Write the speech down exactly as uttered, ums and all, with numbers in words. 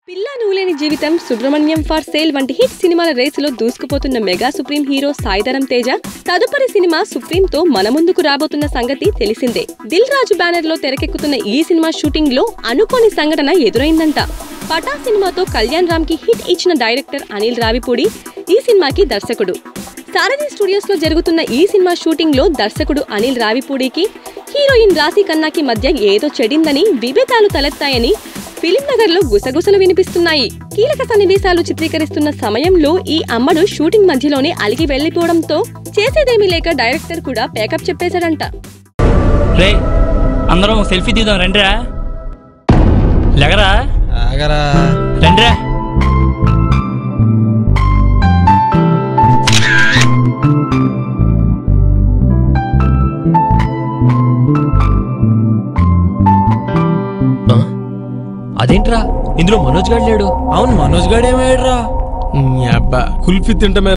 పిల్ల నూలేని జీవితం, సుబ్రహ్మణ్యం ఫర్ సేల్ వంటి హిట్ సినిమాల రేసులో దూసుకుపోతున్న mega supreme hero Sai Dharam Teja తదుపరి సినిమా సుప్రీంతో మన ముందుకు రాబోతున్న సంగతి తెలిసిందే. దిల్ రాజు బ్యానర్ లో తెరకెక్కుతున్న ఈ సినిమా షూటింగ్ లో అనుకోని సంఘటన ఎదురైందంట. పటా సినిమాతో కళ్యాణ్ రామ్ కి హిట్ ఇచ్చిన డైరెక్టర్ అనిల్ రావిపూడి ఈ సినిమాకి దర్శకుడు. సారథి స్టూడియోస్ లో జరుగుతున్న ఈ సినిమా షూటింగ్ లో దర్శకుడు అనిల్ రావిపూడికి హీరోయిన్ రాశి ఖన్నాకి మధ్య ఏదో చెడిందని, విభేదాలు తలెత్తాయని ఫిలిం నగర్ లో గుసగుసలు వినిపిస్తున్నాయి. కీలక సన్నివేశాలు చిత్రీకరిస్తున్న సమయంలో ఈ అమ్మడు షూటింగ్ మధ్యలోనే అలిగి వెళ్లిపోవడంతో చేసేదేమీ లేక డైరెక్టర్ కూడా ప్యాకప్ చెప్పేశాడంట. రే అందరం సెల్ఫీ తీద్దాం రండిరా. లెగరా రండిరా. అదేంట్రా ఇందులో మనోజ్ గాడు లేడు? అవును, మనోజ్ గాడు ఏమయ్యాడు రా? కుల్ఫీ తింటమే